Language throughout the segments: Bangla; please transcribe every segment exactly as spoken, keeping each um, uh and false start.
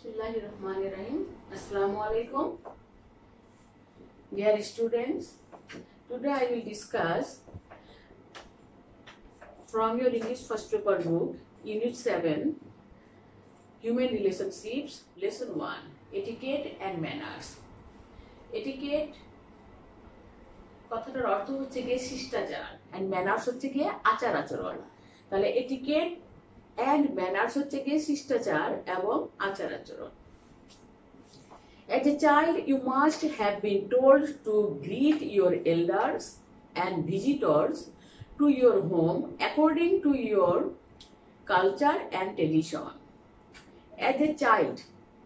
Bismillahirrahmanirrahim. Assalamu alaikum. Dear students, today I will discuss from your English first paper book, Unit seven, Human Relationships, Lesson one, Etiquette and Manners. Etiquette কথাটার অর্থ হচ্ছে গিয়ে শিষ্টাচার and manners হচ্ছে গিয়ে আচার আচরণ। তাহলে etiquette and manners হচ্ছে গিয়ে শিষ্টাচার এবং আচার আচরণ। As a child, you must have been told to greet your elders and visitors to your home according to your culture and tradition. As a child,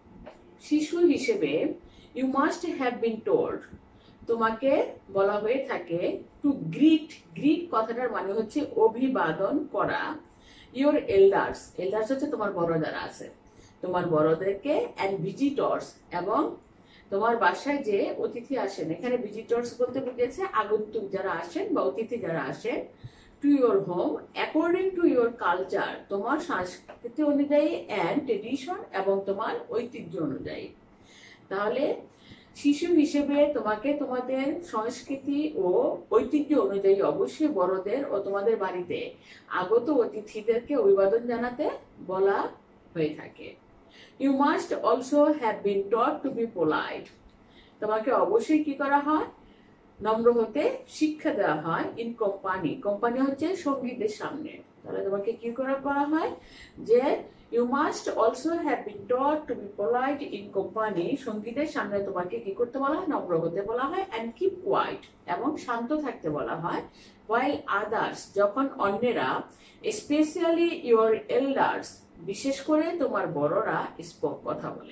শিশু হিসেবে you must have been told, তোমাকে বলা হয়ে থাকে to greet, greet কথাটার মানে হচ্ছে অভিবাদন করা, your elders, elders হচ্ছে তোমার বড় যারা আছে, তোমার বড়দেরকে, and visitors, এবং তোমার বাসায় যে অতিথি আসেন, এখানে visitors বলতে বুঝিয়েছে আগন্তুক যারা আসেন বা অতিথি যারা আসেন, to your home according to your culture, তোমার সংস্কৃতি অনুযায়ী and tradition, এবং তোমার ঐতিহ্য অনুযায়ী। তাহলে শিশু হিসেবে তোমাকে তোমাদের সংস্কৃতি ও ঐতিহ্য অনুযায়ী অবশ্যই বড়দের ও তোমাদের বাড়িতে আগত অতিথিদেরকে অভিবাদন জানাতে বলা হয়ে থাকে। You must also have been taught to be polite. তোমাকে অবশ্যই কি করা হয়? নম্র হতে শিক্ষা দেওয়া হয় in company. কোম্পানি হচ্ছে সঙ্গীদের সামনে। তাহলে তোমাকে কি করা বলা হয় যে you must also have been taught to be polite in company. সঙ্গীদের সামনে তোমাকে কি করতে বলা হয়? নম্র হতে বলা হয় and keep quiet, এবং শান্ত থাকতে বলা হয় while others, যখন অন্যেরা, especially your elders, বিশেষ করে তোমার বড়রা spoke, কথা বলে।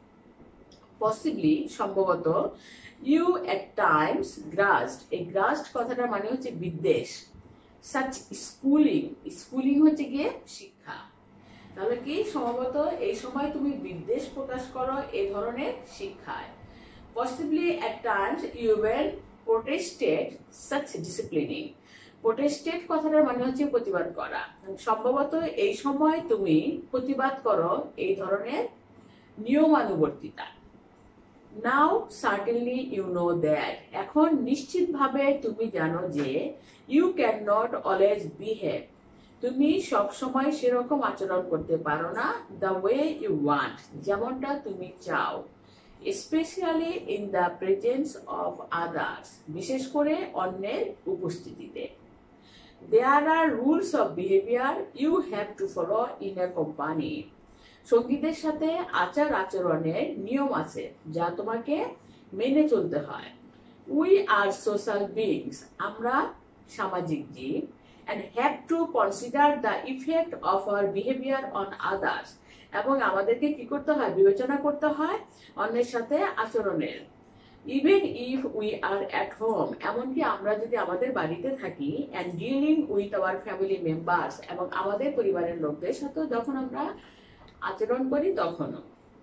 Possibly, সম্ভবত, you at times grudged, এই grudged কথাটার মানে হচ্ছে বিদ্বেষ, such schooling, schooling হচ্ছে গিয়ে শিক্ষা। তাহলে কি সম্ভবত এই সময় তুমি বিদ্বেষ প্রকাশ করো এই ধরনের শিক্ষায়। Possibly at times you were protested such disciplining. Protested কথাটার মানে হচ্ছে প্রতিবাদ করা। সম্ভবত এই সময় তুমি প্রতিবাদ করো এই ধরনের নিয়মানুবর্তিতা। Now certainly you know that, এখন নিশ্চিতভাবে তুমি জানো যে you cannot always behave, তুমি সব সময় সেরকম আচরণ করতে পারো না the way you want, যেমনটা তুমি চাও, especially in the presence of others, বিশেষ করে অন্যের উপস্থিতিতে। There are rules of behavior you have to follow in a company. সঙ্গীদের সাথে আচার আচরণের নিয়ম আছে যা তোমাকে মেনে চলতে হয়। We are social beings, আমরা সামাজিক জীব, and have to consider the effect of our behavior on others, এবং আমাদেরকে কি করতে হয়? বিবেচনা করতে হয় অন্যের সাথে আচরণের। Even if we are at home, এমনকি আমরা যদি আমাদের বাড়িতে থাকি, and dealing with our family members, এবং আমাদের পরিবারের লোকদের সাথে যখন আমরা আচরণ করি তখনও।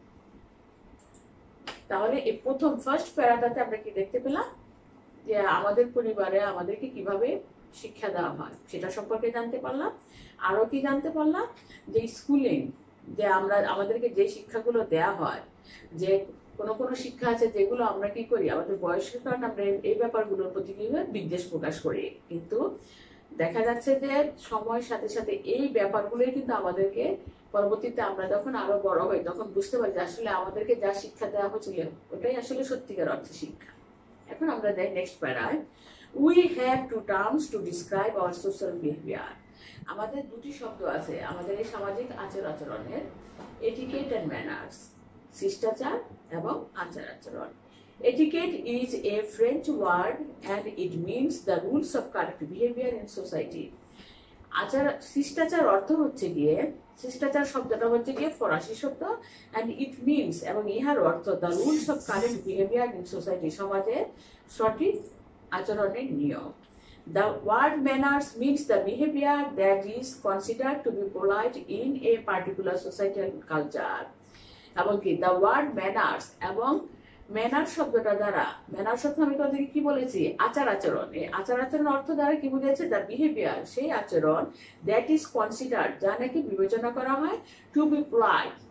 তাহলে এই প্রথম ফার্স্ট প্যারাটাতে আমরা কি দেখতে পেলাম যে আমাদের পরিবারে আমাদেরকে কিভাবে শিক্ষা দেওয়া হয় সেটা সম্পর্কে জানতে পারলাম। আরো কি জানতে পারলাম যে স্কুলিং, যে আমরা আমাদেরকে যে শিক্ষাগুলো দেয়া হয়, যে কোনো কোনো শিক্ষা আছে যেগুলো আমরা কি করি আমাদের বয়সের কারণে আমরা এই ব্যাপারগুলোর প্রতি কি বিদ্বেষ প্রকাশ করি, কিন্তু দেখা যাচ্ছে যে সময়ের সাথে সাথে এই ব্যাপারগুলোই কিন্তু আমাদেরকে পরবর্তীতে আমরা যখন আরো বড় হই তখন বুঝতে পারি যে আসলে আমাদেরকে যা শিক্ষা দেওয়া হয়েছিল ওটাই আসলে সত্যিকার অর্থে শিক্ষা। এখন আমরা যাই নেক্সট প্যারায়। We have two terms to describe our social behavior. আমাদের দুটি শব্দ আছে আমাদের এই সামাজিক আচার আচরণের, etiquette and manners, শিষ্টাচার এবং আচার আচরণ। Etiquette is a French word and it means the rules of correct behavior in society. আচার শিষ্টাচার অর্থ হচ্ছে গিয়ে, শিষ্টাচার শব্দটা হচ্ছে গিয়ে ফরাসি শব্দ, and it means, এবং ইহার অর্থ the rules of correct behavior in society, সমাজের সঠিক আচরণের নিয়ম। The word manners means the behavior that is considered to be polite in a particular social culture. এবং কি the word manners, এবং ম্যানার শব্দটা দ্বারা, ম্যানার শব্দ আমি তোমাদেরকে কি বলেছি? আচার আচরণ। এই আচার আচরণ অর্থ দ্বারা কি বুঝেছে? দ্য বিহেভিয়ার, সেই আচরণ দ্যাট ইজ কনসিডার্ড, যা নাকি বিবেচনা করা হয় টু বি পোলাইট,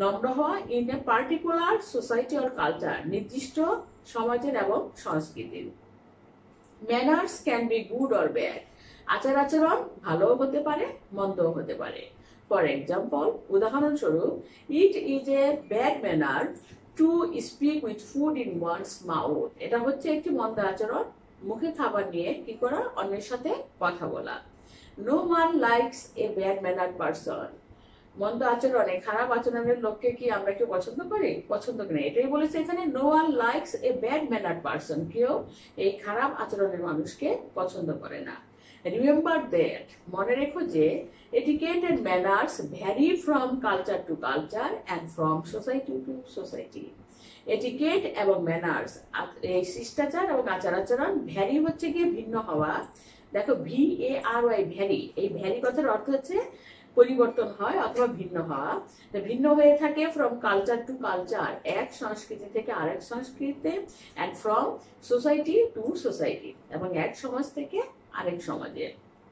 নম্র হওয়া in a particular society or culture, নির্দিষ্ট সমাজের এবং সংস্কৃতির। Manners can be good or bad, আচার আচরণ ভালোও হতে পারে মন্দও হতে পারে। ফর এক্সাম্পল, উদাহরণস্বরূপ, it is a bad manner to speak with food in one's mouth, এটা হচ্ছে একটি মন্দ আচরণ, মুখে খাবার নিয়ে কি করা, অন্যের সাথে কথা বলা। No one likes a bad manner person, মন্দ আচরণে খারাপ আচরণের লোককে কি আমরা কেউ পছন্দ করি, পছন্দ করি না। এটাই বলেছে এখানে, no one likes a bad manner person, কেউ এই খারাপ আচরণের মানুষকে পছন্দ করে না। রিমেম্বার দ্যাট, মনে রেখো যে etiquette and manners vary from culture to culture and from society to society. Etiquette এবং ম্যানার্স, এই শিষ্টাচার এবং আচার আচরণ, ভ্যারি হচ্ছে গিয়ে ভিন্ন হওয়া। দেখো, V A R Y, vary, এই ভ্যারি কথার অর্থ হচ্ছে পরিবর্তন হয় অথবা ভিন্ন হওয়া। ভিন্ন হয়ে থাকে ফ্রম কালচার টু কালচার, এক সংস্কৃতি থেকে আরেক সংস্কৃতিতে, and from society to society, এবং এক সমাজ থেকে আরেক সমাজে।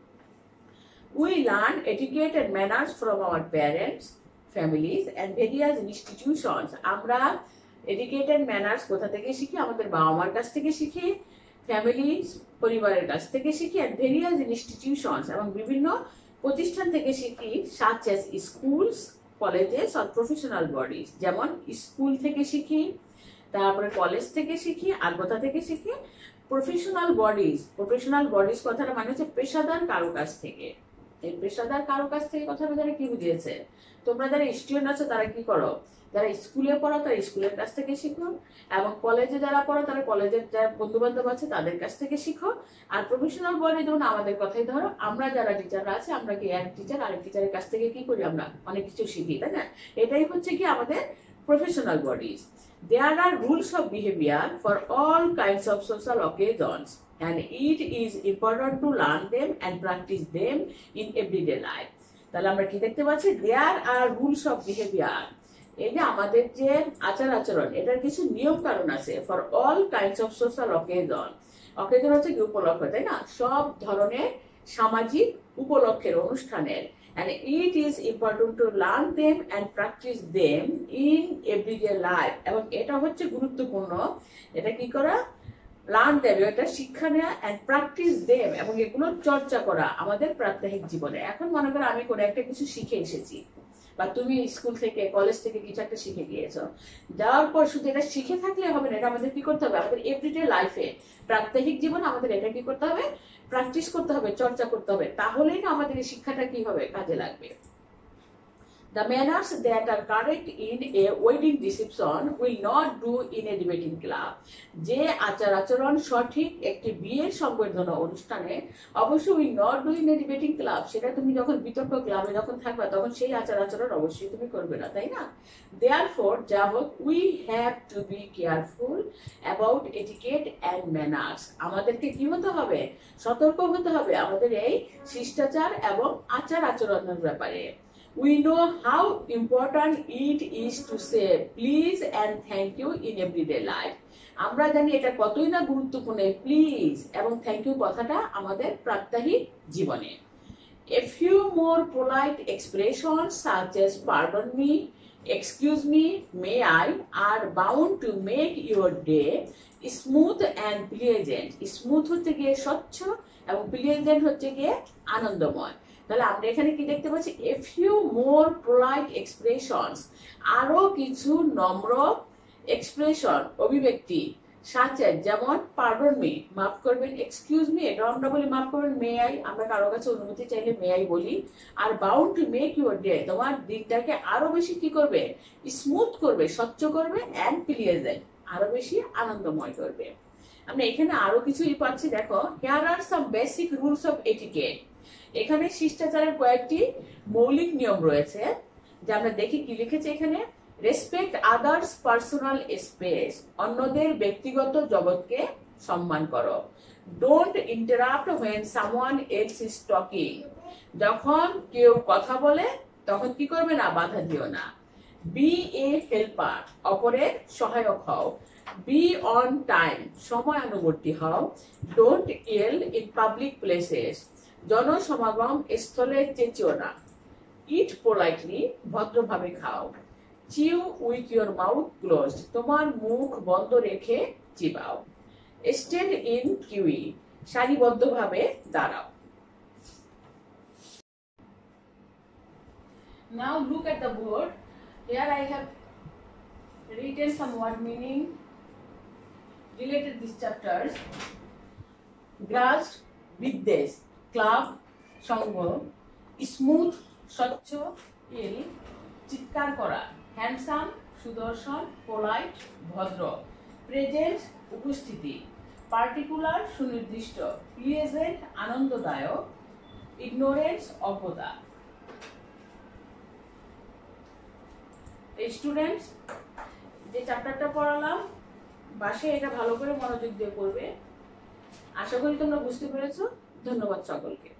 We learn etiquette and manners from our parents, families and various institutions. আমরা এটিকেট এন্ড ম্যানার্স কোথা থেকে শিখি, আমাদের বাবা মার কাছ থেকে শিখি, ফ্যামিলিজ পরিবারের কাছ থেকে শিখি, অ্যান্ড ভেরিয়াস ইনস্টিটিউশনস এবং বিভিন্ন প্রতিষ্ঠান থেকে শিখি, such as schools, colleges or professional bodies. যেমন স্কুল থেকে শিখি, তারপরে কলেজ থেকে শিখি, আর কোথা থেকে শিখি, প্রফেশনাল বডিজ। প্রফেশনাল বডিজ কথাটা মানে হচ্ছে পেশাদার কারো কাছ থেকে। এই পেশাদার কারো কাছ থেকে কথাটা যারা কি বুঝিয়েছে, তোমরা যারা স্টুডেন্ট আছো তারা কি করো, যারা স্কুলে পড়ো তারা স্কুলের কাছ থেকে শিখো, এবং কলেজে যারা পড়ো তারা কলেজের যারা বন্ধু বান্ধব আছে তাদের কাছ থেকে শিখো। আর প্রফেশনাল বডি, যেমন আমাদের কথাই ধরো, আমরা যারা টিচাররা আছে, আমরা কি এক টিচার আরেক টিচারের কাছ থেকে কি করি, আমরা অনেক কিছু শিখি, তাই না? এটাই হচ্ছে কি আমাদের professional bodies. There are rules of behavior for all kinds of social occasions, and it is important to learn them and practice them in everyday life. তাহলে আমরা কি দেখতে পাচ্ছি, there are rules of behavior, এই যে আমাদের যে আচার আচরণ, এটার কিছু নিয়ম কারণ আছে, for all kinds of social occasion. Occasion হচ্ছে কি, উপলক্ষ, তাই না? সব ধরনের সামাজিক উপলক্ষের, অনুষ্ঠানের। And it is important to learn them and practice them in everyday life. এবং এটা হচ্ছে গুরুত্বপূর্ণ, এটা কি করা, লার্ন দেম, এটা শিক্ষা নেওয়া, and practice them, এবং এগুলো চর্চা করা আমাদের প্রাত্যহিক জীবনে। এখন মনে করো আমি কোনো একটা কিছু শিখে এসেছি, বা তুমি স্কুল থেকে কলেজ থেকে কিছু একটা শিখে গিয়েছো, যাওয়ার পর শুধু এটা শিখে থাকলে হবে না, এটা আমাদের কি করতে হবে, আমাদের এভরিডে লাইফে, প্রাত্যহিক জীবনে আমাদের এটা কি করতে হবে, প্র্যাকটিস করতে হবে, চর্চা করতে হবে, তাহলেই না আমাদের এই শিক্ষাটা কি হবে, কাজে লাগবে। The manners that are correct in a wedding reception will not do in a debating club. যে আচার আচরণ সঠিক একটি বিয়ের সংবর্ধনা অনুষ্ঠানে অবশ্যই will not do in a debating club, সেটা তুমি যখন বিতর্ক ক্লাবে যখন থাকবে তখন সেই আচার আচরণ অবশ্যই তুমি করবে না, তাই না? Therefore, যা হোক, we have to be careful about etiquette and manners. আমাদেরকে কি হতে হবে, সতর্ক হতে হবে আমাদের এই শিষ্টাচার এবং আচার আচরণের ব্যাপারে। We know how important it is to say please and thank you in everyday life. আমরা জানি এটা কতই না গুরুত্বপূর্ণ, প্লিজ এবং থ্যাংক ইউ কথাটা আমাদের প্রাত্যহিক জীবনে। A few more polite expressions such as pardon me, excuse me, may I are bound to make your day smooth and pleasant. Smooth হচ্ছে গিয়ে স্বচ্ছ এবং pleasant হচ্ছে গিয়ে আনন্দময়। তাহলে আমরা এখানে কি দেখতে পাচ্ছি, a few more polite expressions, আরো কিছু নম্র এক্সপ্রেশন, অভিব্যক্তি, such as, যেমন pardon me, মাফ করবেন, excuse me, এটা আমরা বলি মাফ করবেন, may I, আমরা কারো কাছে অনুমতি চাইলে may I বলি, আর bound to make your day, তোমার দিনটাকে আরো বেশি কি করবে, স্মুথ করবে, স্বচ্ছ করবে, and pleasant, আরো বেশি আনন্দময় করবে। আমরা এখানে আরো কিছুই পাচ্ছি, দেখো, here are some basic rules of etiquette. এখানে শিষ্টাচারের কয়েকটি মৌলিক নিয়ম রয়েছে, যা আমরা দেখি কি লিখেছে এখানে, রেসপেক্ট আদার্স পার্সোনাল স্পেস, অন্যদের ব্যক্তিগত জগৎকে সম্মান করো। Don't interrupt when someone else is talking, যখন কেউ কথা বলে তখন কি করবে না, বাধা দিও না। বি এ হেল্পার, অপরের সহায়ক হও। বি অন টাইম, সময়ানুবর্তী হও। Don't yell in public places, জনসমাগম স্থলে চেঁচিও না। ইট পোলাইটলি, ভদ্রভাবে খাও। Chew with your mouth closed, তোমার মুখ বন্ধ রেখে চিবাও। স্ট্যান্ড ইন কিউই, সারিবদ্ধভাবে দাঁড়াও। Now look at the board. Here I have written some word meaning related these chapters. Grasp, বিদ্বেষ, ক্লাব, সঙ্গ, স্মুথ, স্বচ্ছ, ইল, চিৎকার করা, হ্যান্ডসাম, সুদর্শন, পোলাইট, ভদ্র, প্রেজেন্ট, উপস্থিতি, পার্টিকুলার, সুনির্দিষ্ট, প্লিজেন্ট, আনন্দদায়ক, ইগনোরেন্স, অজ্ঞতা। এই স্টুডেন্টস, যে চ্যাপ্টারটা পড়ালাম বাসায় এটা ভালো করে মনোযোগ দিয়ে পড়বে। আশা করি তোমরা বুঝতে পেরেছো। ধন্যবাদ সকলকে।